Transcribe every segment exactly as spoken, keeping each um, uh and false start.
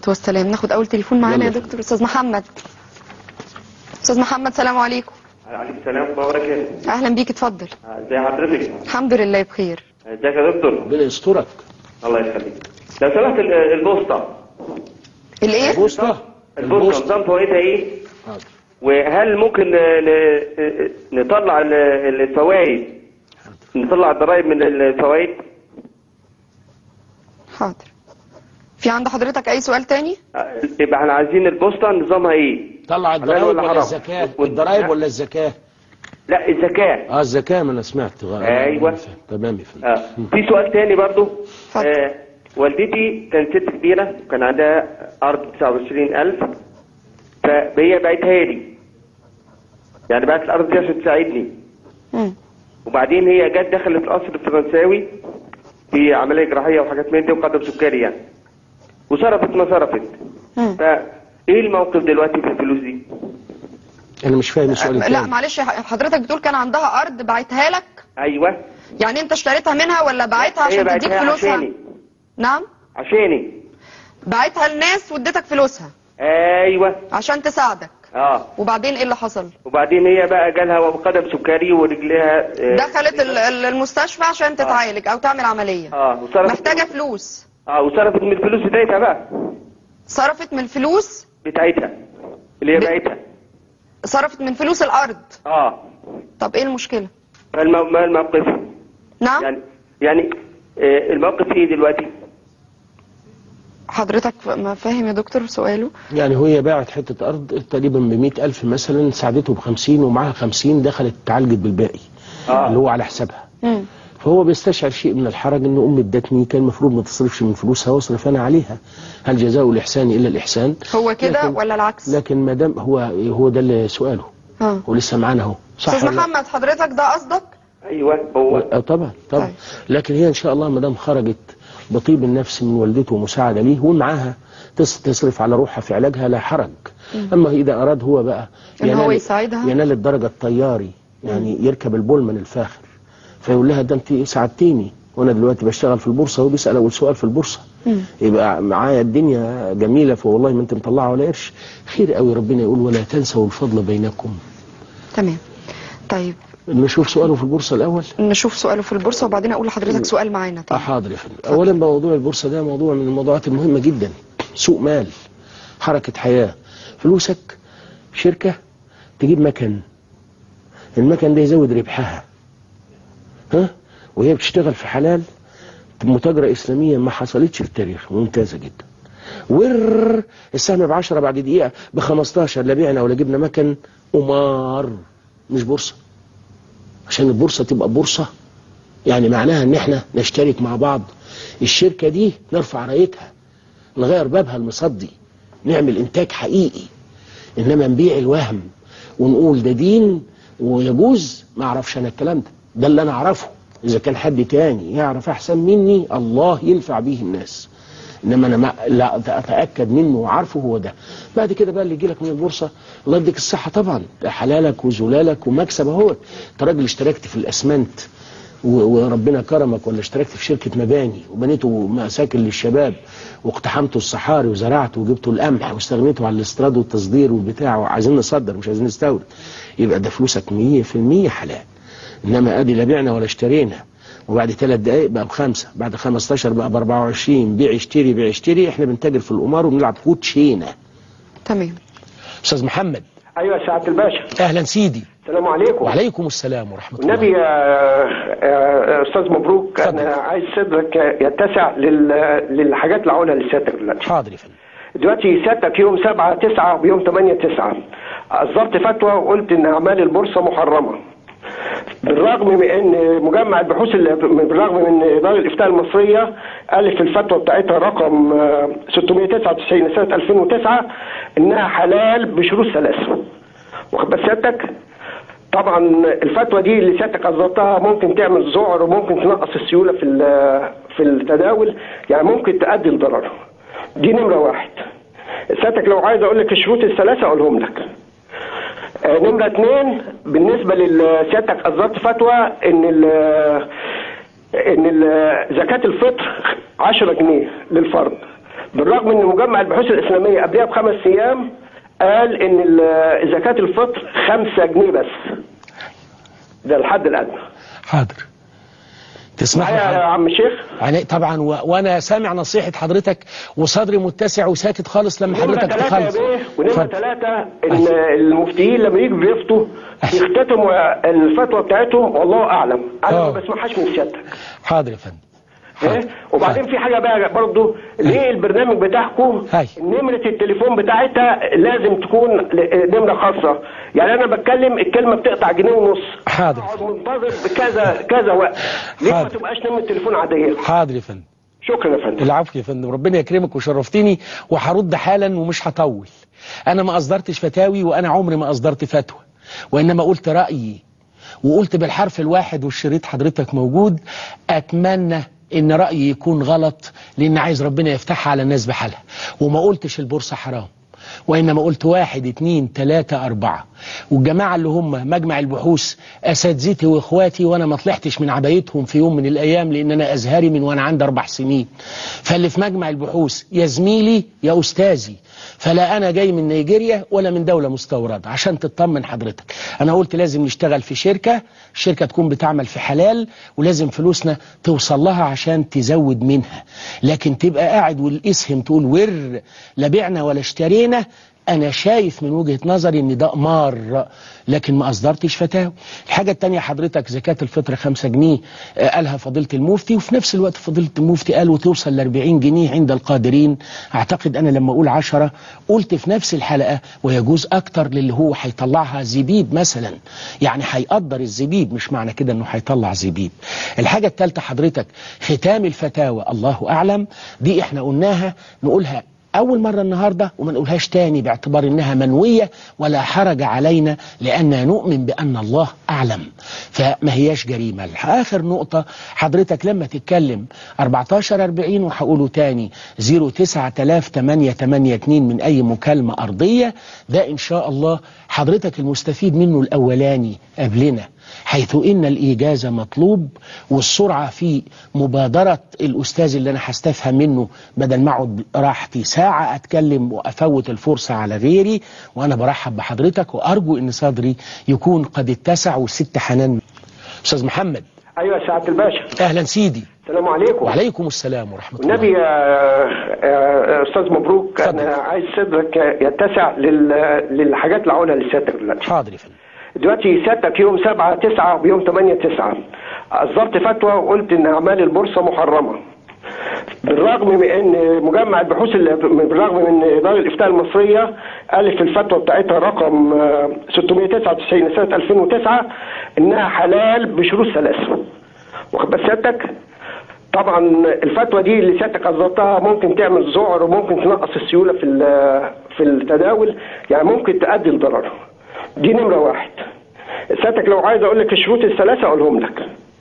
والسلام. ناخد اول تليفون معانا يا دكتور. استاذ محمد. استاذ محمد سلام عليكم. وعليكم السلام ورحمه الله وبركاته. اهلا بيك اتفضل. ازي حضرتك؟ الحمد لله بخير. ازيك يا دكتور؟ ربنا يسترك. الله يخليك. لو سمحت البوسطه. الايه؟ البوسطه؟ البوسطه نظام فوائدها ايه؟ حاضر. وهل ممكن نطلع الفوائد نطلع الضرائب من الفوائد؟ حاضر. في عند حضرتك اي سؤال تاني؟ يبقى احنا عايزين البوسطه نظامها ايه؟ طلع الضرائب ولا, ولا الزكاه؟ الضرائب ولا الزكاه؟ لا الزكاه. اه الزكاه، ما انا سمعت. ايوه تمام يا فندم. آه. في سؤال تاني برضو. آه. والدتي كانت ست كبيره وكان عندها ارض تسعة وعشرين ألف، فهي بعتها لي، يعني بعت الارض دي عشان تساعدني. امم وبعدين هي جت دخلت القصر الفرنساوي في عمليه جراحيه وحاجات من دي وقدم سكري يعني، وصرفت ما صرفت. امم فايه الموقف دلوقتي في الفلوس دي؟ انا مش فاهم السؤال. لا معلش حضرتك بتقول كان عندها ارض بعتها لك؟ ايوه. يعني انت اشتريتها منها ولا بعتها عشان تديك فلوسها؟ عشاني. نعم؟ عشاني. بعتها للناس واديتك فلوسها؟ ايوه. عشان تساعدك. اه. وبعدين ايه اللي حصل؟ وبعدين هي بقى جالها قدم سكري ورجليها آه دخلت المستشفى عشان تتعالج او تعمل عمليه. اه وصرفت محتاجه فلوس. اه وصرفت من الفلوس بتاعتها بقى. صرفت من الفلوس بتاعتها اللي هي ب... بعتها. صرفت من فلوس الارض. اه. طب ايه المشكله؟ ما الموقف؟ نعم. يعني يعني آه الموقف ايه دلوقتي؟ حضرتك ما فاهم يا دكتور سؤاله؟ يعني هي باعت حته ارض تقريبا ب مئة ألف مثلا، ساعدته ب خمسين ومعاها خمسين، دخلت اتعالجت بالباقي. آه. اللي هو على حسابها. امم فهو بيستشعر شيء من الحرج ان امي ادتني، كان المفروض ما تصرفش من فلوسها واصرف انا عليها. هل جزاء الاحسان الا الاحسان؟ هو كده ولا العكس؟ لكن ما دام هو هو ده اللي سؤاله. اه ولسه معانا اهو. صح استاذ محمد حضرتك ده قصدك؟ ايوه هو. طبعا طبعا. طيب. لكن هي ان شاء الله ما دام خرجت بطيب النفس من والدته ومساعده ليه ومعاها تصرف على روحها في علاجها لا حرج. مم. اما اذا اراد هو بقى ان هو يساعدها ينال الدرجه الطياري، يعني مم. يركب البولمان الفاخر، فيقول لها ده انت ساعدتيني وانا دلوقتي بشتغل في البورصه، وبيسال اول سؤال في البورصه. مم. يبقى معايا الدنيا جميله، فوالله ما انت مطلعه ولا قرش. خير قوي. ربنا يقول ولا تنسوا الفضل بينكم. تمام. طيب نشوف سؤاله في البورصه الاول. نشوف سؤاله في البورصه وبعدين اقول لحضرتك سؤال معانا. طيب حاضر يا فندم. اولا موضوع البورصه ده موضوع من الموضوعات المهمه جدا. سوق مال، حركه حياه. فلوسك شركه تجيب مكن، المكن ده يزود ربحها، ها، وهي بتشتغل في حلال، متاجره اسلاميه ما حصلتش في التاريخ، ممتازه جدا. ور السهم ب عشرة بعد دقيقه ب خمستاشر، لا بعنا ولا جبنا مكن، قمار مش بورصه. عشان البورصه تبقى بورصه يعني معناها ان احنا نشترك مع بعض، الشركه دي نرفع رايتها، نغير بابها المصدي، نعمل انتاج حقيقي. انما نبيع الوهم ونقول ده دين ويجوز، ما اعرفش انا الكلام ده. ده اللي انا اعرفه. اذا كان حد تاني يعرف احسن مني الله ينفع به الناس، انما انا ما لا اتاكد منه وعارفه هو ده. بعد كده بقى اللي يجي لك من البورصه الله يديك الصحه طبعا، حلالك وزلالك ومكسب اهو. انت راجل اشتركت في الاسمنت وربنا كرمك، ولا اشتركت في شركه مباني وبنيتوا مساكن للشباب واقتحمتوا الصحاري وزرعتوا وجبتوا القمح واستغنيتوا عن الاستيراد والتصدير والبتاع، وعايزين نصدر مش عايزين نستورد، يبقى ده فلوسك مية في المية حلال. انما ادي لا بعنا ولا اشترينا، وبعد ثلاث دقائق بقى بخمسه، بعد خمستاشر بقى ب اربعة وعشرين، بيع اشتري بيع اشتري. احنا بنتاجر في القمار وبنلعب كوتشينه. تمام. استاذ محمد. ايوه يا سعاده الباشا. اهلا سيدي. السلام عليكم. وعليكم السلام ورحمه الله. النبي يا استاذ مبروك، فضل. انا عايز صدرك يتسع لل... للحاجات اللي هقولها لسيادتك دلوقتي. حاضر يا فندم. دلوقتي سيادتك يوم سبعة تسعة ويوم ثمانية تسعة اصدرت فتوى وقلت ان اعمال البورصه محرمه، بالرغم من ان مجمع البحوث بالرغم من اداره الافتاء المصريه قال في الفتوى بتاعتها رقم ستمائة وتسعة وتسعين سنه ألفين وتسعة انها حلال بشروط ثلاثه. واخد بال سيادتك؟ طبعا الفتوى دي اللي سيادتك اصدرتها ممكن تعمل ذعر وممكن تنقص السيوله في في التداول، يعني ممكن تؤدي لضرر. دي نمره واحد. سيادتك لو عايز اقول لك الشروط الثلاثه اقولهم لك. نمرة اثنين، بالنسبة لسيادتك أصدرت فتوى إن ال إن ال زكاة الفطر عشرة جنيه للفرد، بالرغم ان مجمع البحوث الاسلاميه قبلها بخمس ايام قال ان ال- زكاه الفطر خمسة جنيه بس، ده الحد الادنى. حاضر. تسمح لي معايا يا حضرتك؟ عم الشيخ؟ يعني طبعا و... وانا سامع نصيحه حضرتك وصدري متسع وساكت خالص لما ونمرة حضرتك ثلاثة يا تخلص. بيه، ونمرة اتفضل. ثلاثة ان المفتيين لما يجوا بيفتوا يختتموا الفتوى بتاعتهم والله اعلم، انا آه. ما بسمعهاش من سيادتك. حاضر يا فندم. ايه؟ حاضر. وبعدين في حاجه بقى برضه، ليه البرنامج بتاعكم هاي. نمره التليفون بتاعتها لازم تكون ل- نمره خاصه؟ يعني انا بتكلم الكلمه بتقطع جنيه ونص، حاضر. اقعد منتظر بكذا كذا وقت، ليه ما حاضر. تبقاش نمره تليفون عاديه؟ حاضر يا فندم. شكرا يا فندم. العفو يا فندم، ربنا يكرمك وشرفتني، وهرد حالا ومش هطول. انا ما اصدرتش فتاوي، وانا عمري ما اصدرت فتوى، وانما قلت رايي، وقلت بالحرف الواحد والشريط حضرتك موجود. اتمنى ان رايي يكون غلط، لان عايز ربنا يفتحها على الناس بحالها. وما قلتش البورصه حرام، وإنما قلت واحد اتنين تلاتة أربعة. والجماعة اللي هم مجمع البحوث أساتذتي وإخواتي، وأنا ما طلعتش من عبايتهم في يوم من الأيام، لأن أنا أزهري من وأنا عندي أربع سنين. فاللي في مجمع البحوث يا زميلي يا أستاذي، فلا أنا جاي من نيجيريا ولا من دولة مستوردة. عشان تطمن حضرتك، أنا قلت لازم نشتغل في شركة، الشركة تكون بتعمل في حلال، ولازم فلوسنا توصل لها عشان تزود منها. لكن تبقى قاعد والاسهم تقول ور لا بعنا ولا اشترينا، أنا شايف من وجهة نظري إن ده قمار، لكن ما أصدرتش فتاوى. الحاجة التانية حضرتك، زكاة الفطر خمسة جنيه آه، قالها فضيلة المفتي، وفي نفس الوقت فضيلة المفتي قال وتوصل لأربعين جنيه عند القادرين. أعتقد أنا لما أقول عشرة قلت في نفس الحلقة ويجوز أكتر للي هو هيطلعها زبيب مثلا، يعني هيقدر الزبيب، مش معنى كده إنه هيطلع زبيب. الحاجة التالتة حضرتك، ختام الفتاوى الله أعلم، دي إحنا قلناها نقولها أول مرة النهاردة، وما نقولهاش تاني باعتبار إنها منوية ولا حرج علينا، لأننا نؤمن بأن الله أعلم، فما هياش جريمة. آخر نقطة حضرتك، لما تتكلم أربعتاشر أربعين وهقوله تاني صفر تسعة آلاف تمانية تمانية اتنين من أي مكالمة أرضية، ده إن شاء الله حضرتك المستفيد منه الأولاني قبلنا، حيث إن الإيجاز مطلوب، والسرعة في مبادرة الأستاذ اللي أنا هستفهم منه، بدل ما أقعد راحتي ساعة أتكلم وأفوت الفرصة على غيري. وأنا برحب بحضرتك، وأرجو إن صدري يكون قد اتسع. والست حنان. أستاذ محمد. ايوه يا سعاده الباشا. أهلا سيدي. السلام عليكم. وعليكم السلام ورحمة الله. النبي يا يا استاذ مبروك، اتفضل. انا عايز صدرك يتسع لل... للحاجات اللي هقولها لسيادتك دلوقتي. حاضر يا فندم. دلوقتي سيادتك يوم سبعة تسعة ويوم ثمانية تسعة اصدرت فتوى وقلت ان اعمال البورصه محرمه، بالرغم من ان مجمع البحوث اللي بالرغم من اداره الافتاء المصريه قال في الفتوى بتاعتها رقم ستمائة وتسعة وتسعين سنه ألفين وتسعة انها حلال بشروط ثلاثه. واخد بال سيادتك؟ طبعا الفتوى دي اللي سيادتك اصدرتها ممكن تعمل ذعر، وممكن تنقص السيوله في في التداول، يعني ممكن تؤدي لضرر. دي نمره واحد. سيادتك لو عايز اقول لك الشروط الثلاثه اقولهم لك.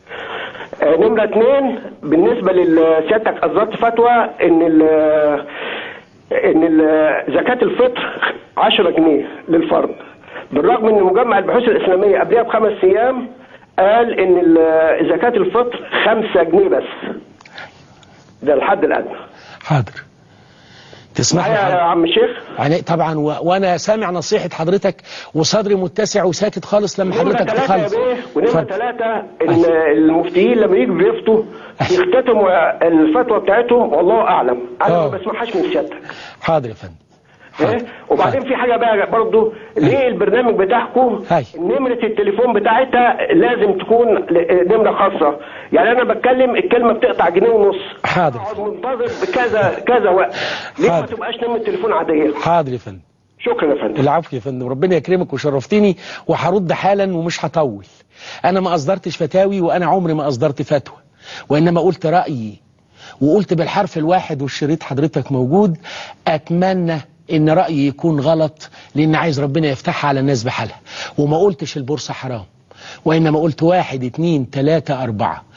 آه نمره اثنين، بالنسبه لسيادتك اصدرت فتوى ان ال ان ال زكاه الفطر عشرة جنيه للفرد، بالرغم ان مجمع البحوث الاسلاميه قبلها بخمس ايام قال ان زكاه الفطر خمسة جنيه بس، ده الحد الادنى. حاضر. تسمح لي يا عم الشيخ؟ يعني طبعا و... وانا سامع نصيحة حضرتك وصدري متسع وساكت خالص لما حضرتك تخلص. ونمرة ثلاثة ان المفتيين لما يجوا بيفتوا يختتموا الفتوى بتاعتهم والله اعلم، انا ما بسمعهاش من سيادتك. حاضر يا فندم. ايه؟ وبعدين في حاجه بقى برضه، ليه البرنامج بتاعكم نمره التليفون بتاعتها لازم تكون نمره خاصه؟ يعني انا بتكلم الكلمه بتقطع جنيه ونص. حاضر. اقعد منتظر بكذا كذا وقت، ليه ما تبقاش نمره تليفون عاديه؟ حاضر يا فندم. شكرا يا فندم. العفو يا فندم، ربنا يكرمك وشرفتني، وهرد حالا ومش هطول. انا ما اصدرتش فتاوي، وانا عمري ما اصدرت فتوى، وانما قلت رايي، وقلت بالحرف الواحد والشريط حضرتك موجود. اتمنى ان رأيي يكون غلط، لان عايز ربنا يفتحها على الناس بحالها. وما قلتش البورصة حرام، وإنما قلت واحد اتنين تلاتة أربعة.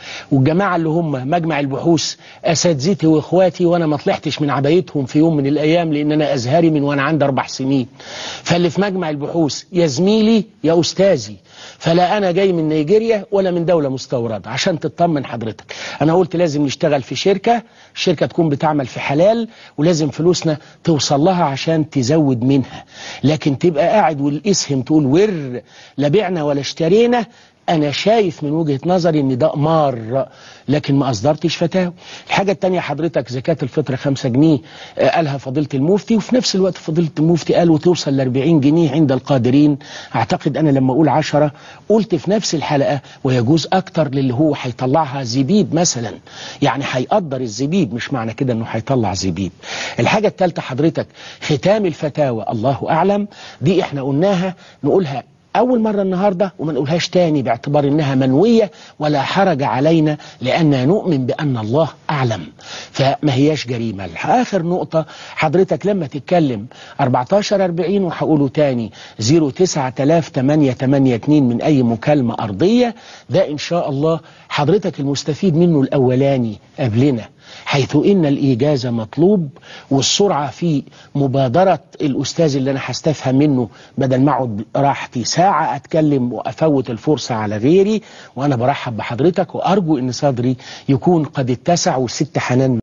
والجماعة اللي هم مجمع البحوث أساتذتي وإخواتي، وأنا ما طلعتش من عبايتهم في يوم من الأيام لأن أنا أزهري من وأنا عندي أربع سنين. فاللي في مجمع البحوث يا زميلي يا أستاذي، فلا أنا جاي من نيجيريا ولا من دولة مستوردة. عشان تطمن حضرتك، أنا قلت لازم نشتغل في شركة، الشركة تكون بتعمل في حلال، ولازم فلوسنا توصل لها عشان تزود منها. لكن تبقى قاعد والاسهم تقول ور لا بعنا ولا اشترينا، أنا شايف من وجهة نظري إن ده قمار، لكن ما أصدرتش فتاوى. الحاجة التانية حضرتك، زكاة الفطر خمسة جنيه قالها فضيلة المفتي، وفي نفس الوقت فضيلة المفتي قال وتوصل لأربعين جنيه عند القادرين. أعتقد أنا لما أقول عشرة قلت في نفس الحلقة ويجوز أكتر للي هو هيطلعها زبيب مثلا، يعني هيقدر الزبيب، مش معنى كده إنه هيطلع زبيب. الحاجة التالتة حضرتك ختام الفتاوى الله أعلم، دي إحنا قلناها نقولها أول مرة النهاردة وما نقولهاش تاني باعتبار إنها منوية ولا حرج علينا، لأننا نؤمن بأن الله أعلم، فما هياش جريمة. آخر نقطة حضرتك لما تتكلم أربعتاشر أربعين وهقوله تاني صفر تسعة تلاف تمانية تمانية اتنين من أي مكالمة أرضية، ده إن شاء الله حضرتك المستفيد منه الأولاني قبلنا، حيث إن الإيجاز مطلوب والسرعة في مبادرة الأستاذ اللي أنا هستفهم منه، بدل ما أقعد راحتي ساعة أتكلم وأفوت الفرصة على غيري. وأنا برحب بحضرتك وأرجو إن صدري يكون قد اتسع والست حنان